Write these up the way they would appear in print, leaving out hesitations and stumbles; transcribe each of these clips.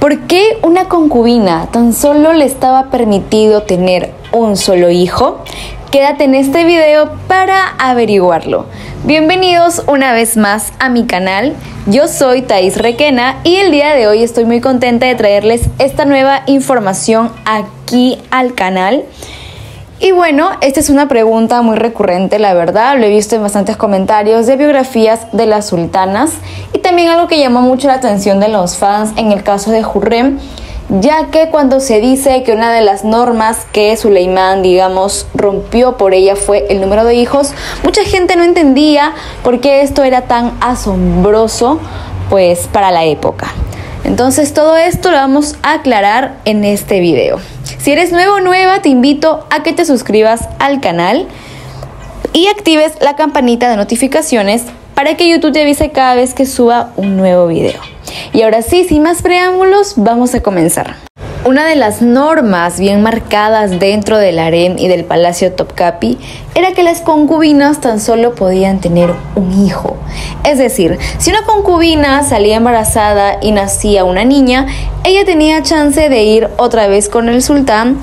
¿Por qué una concubina tan solo le estaba permitido tener un solo hijo? Quédate en este video para averiguarlo. Bienvenidos una vez más a mi canal. Yo soy Thais Requena y el día de hoy estoy muy contenta de traerles esta nueva información aquí al canal. Y bueno, esta es una pregunta muy recurrente, la verdad, lo he visto en bastantes comentarios de biografías de las sultanas y también algo que llamó mucho la atención de los fans en el caso de Hürrem, ya que cuando se dice que una de las normas que Suleimán, digamos, rompió por ella fue el número de hijos, mucha gente no entendía por qué esto era tan asombroso, pues, para la época. Entonces todo esto lo vamos a aclarar en este video. Si eres nuevo o nueva, te invito a que te suscribas al canal y actives la campanita de notificaciones para que YouTube te avise cada vez que suba un nuevo video. Y ahora sí, sin más preámbulos, vamos a comenzar. Una de las normas bien marcadas dentro del harem y del palacio Topkapi era que las concubinas tan solo podían tener un hijo. Es decir, si una concubina salía embarazada y nacía una niña, ella tenía chance de ir otra vez con el sultán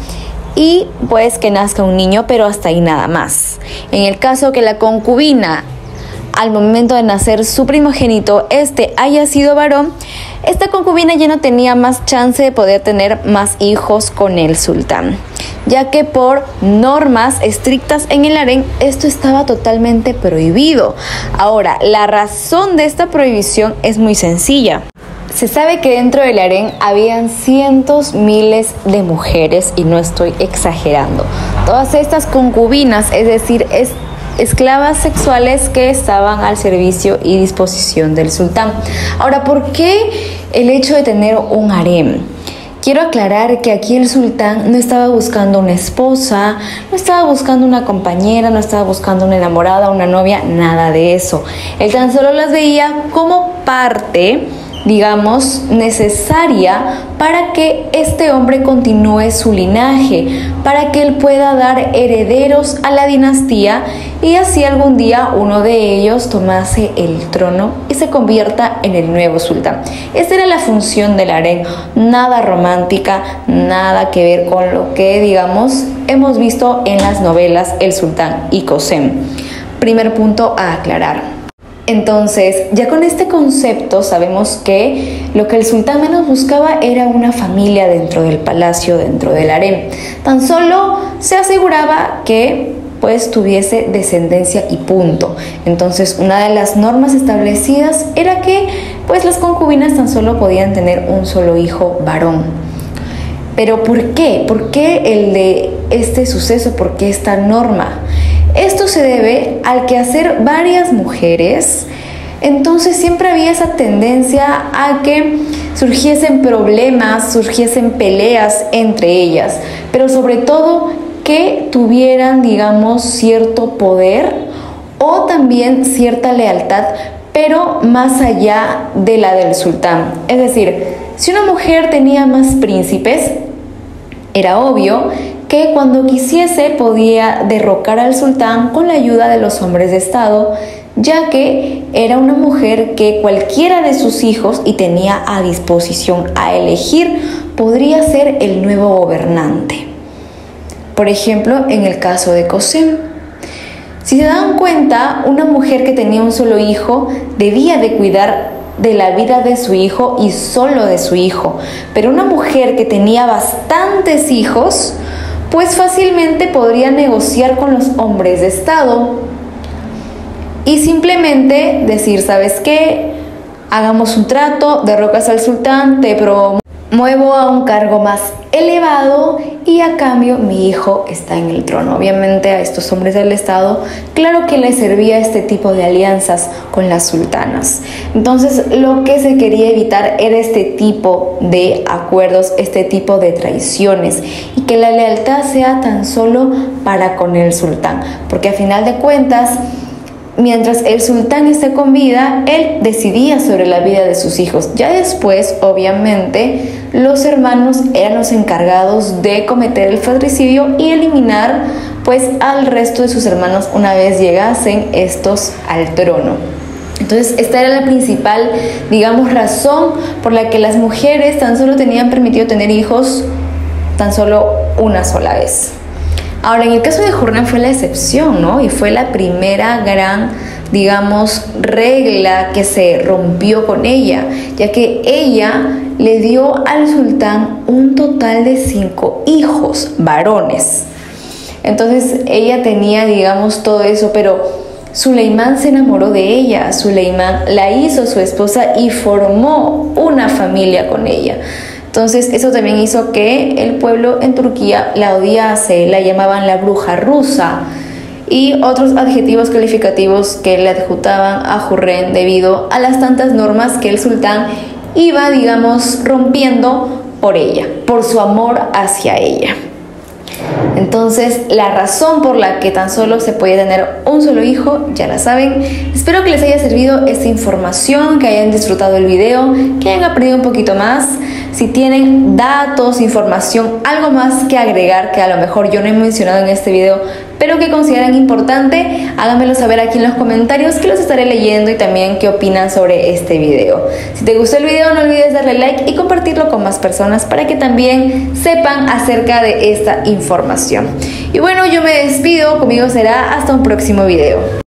y pues que nazca un niño, pero hasta ahí nada más. En el caso que la concubina, al momento de nacer su primogénito, haya sido varón, esta concubina ya no tenía más chance de poder tener más hijos con el sultán, ya que por normas estrictas en el harén esto estaba totalmente prohibido. Ahora, la razón de esta prohibición es muy sencilla. Se sabe que dentro del harén habían cientos, miles de mujeres, y no estoy exagerando. Todas estas concubinas, es decir, esclavas sexuales que estaban al servicio y disposición del sultán. Ahora, ¿por qué el hecho de tener un harem? Quiero aclarar que aquí el sultán no estaba buscando una esposa, no estaba buscando una compañera, no estaba buscando una enamorada, una novia, nada de eso. Él tan solo las veía como parte, digamos, necesaria para que este hombre continúe su linaje, para que él pueda dar herederos a la dinastía y así algún día uno de ellos tomase el trono y se convierta en el nuevo sultán. Esa era la función del harén, nada romántica, nada que ver con lo que, digamos, hemos visto en las novelas El Sultán y Kösem. Primer punto a aclarar. Entonces, ya con este concepto sabemos que lo que el sultán menos buscaba era una familia dentro del palacio, dentro del harem. Tan solo se aseguraba que pues tuviese descendencia y punto. Entonces, una de las normas establecidas era que pues las concubinas tan solo podían tener un solo hijo varón. Pero ¿por qué? ¿Por qué el de este suceso? ¿Por qué esta norma? Esto se debe al que hacer varias mujeres, entonces siempre había esa tendencia a que surgiesen problemas, surgiesen peleas entre ellas, pero sobre todo que tuvieran, digamos, cierto poder o también cierta lealtad, pero más allá de la del sultán. Es decir, si una mujer tenía más príncipes, era obvio que cuando quisiese podía derrocar al sultán con la ayuda de los hombres de estado, ya que era una mujer que cualquiera de sus hijos, y tenía a disposición a elegir, podría ser el nuevo gobernante. Por ejemplo, en el caso de Kösem. Si se dan cuenta, una mujer que tenía un solo hijo debía de cuidar de la vida de su hijo y solo de su hijo, pero una mujer que tenía bastantes hijos, pues fácilmente podría negociar con los hombres de estado y simplemente decir, ¿sabes qué? Hagamos un trato, derrocas al sultán, te promuevo a un cargo más elevado y a cambio mi hijo está en el trono. Obviamente a estos hombres del estado, claro que les servía este tipo de alianzas con las sultanas. Entonces lo que se quería evitar era este tipo de acuerdos, este tipo de traiciones, y que la lealtad sea tan solo para con el sultán, porque a final de cuentas, mientras el sultán esté con vida, él decidía sobre la vida de sus hijos. Ya después, obviamente, los hermanos eran los encargados de cometer el fratricidio y eliminar pues al resto de sus hermanos una vez llegasen estos al trono. Entonces esta era la principal, digamos, razón por la que las mujeres tan solo tenían permitido tener hijos tan solo una sola vez. Ahora, en el caso de Jurnán fue la excepción, ¿no? Y fue la primera gran, digamos, regla que se rompió con ella, ya que ella le dio al sultán un total de 5 hijos varones. Entonces ella tenía, digamos, todo eso, pero Suleimán se enamoró de ella. Suleimán la hizo su esposa y formó una familia con ella. Entonces eso también hizo que el pueblo en Turquía la odiase, la llamaban la bruja rusa y otros adjetivos calificativos que le adjuntaban a Hürrem debido a las tantas normas que el sultán iba, digamos, rompiendo por ella, por su amor hacia ella. Entonces, la razón por la que tan solo se podía tener un solo hijo, ya la saben. Espero que les haya servido esta información, que hayan disfrutado el video, que hayan aprendido un poquito más. Si tienen datos, información, algo más que agregar que a lo mejor yo no he mencionado en este video, pero que consideran importante, háganmelo saber aquí en los comentarios, que los estaré leyendo, y también qué opinan sobre este video. Si te gustó el video, no olvides darle like y compartirlo con más personas para que también sepan acerca de esta información. Y bueno, yo me despido, conmigo será hasta un próximo video.